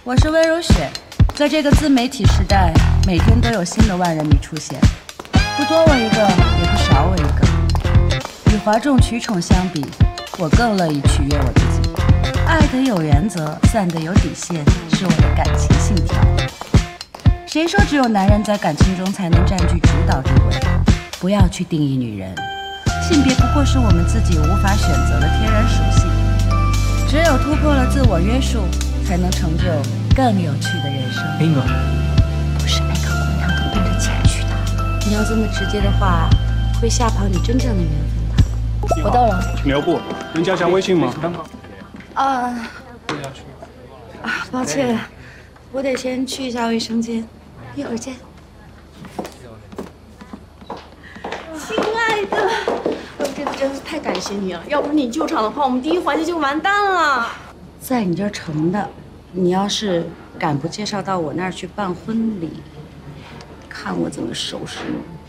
我是温如雪，在这个自媒体时代，每天都有新的万人迷出现，不多我一个，也不少我一个。与哗众取宠相比，我更乐意取悦我自己。爱得有原则，散得有底线，是我的感情信条。谁说只有男人在感情中才能占据主导地位？不要去定义女人，性别不过是我们自己无法选择的天然属性。只有突破了自我约束，才能成就更有趣的人生。 林哥， 不是每个姑娘都奔着钱去的。你要这么直接的话，会吓跑你真正的缘分的。我到了。 请留步，能加下微信吗？ 抱歉，我得先去一下卫生间，一会儿见。 亲爱的，这次真是太感谢你了，要不是你救场的话，我们第一环节就完蛋了。 在你这儿成的，你要是敢不介绍到我那儿去办婚礼，看我怎么收拾你。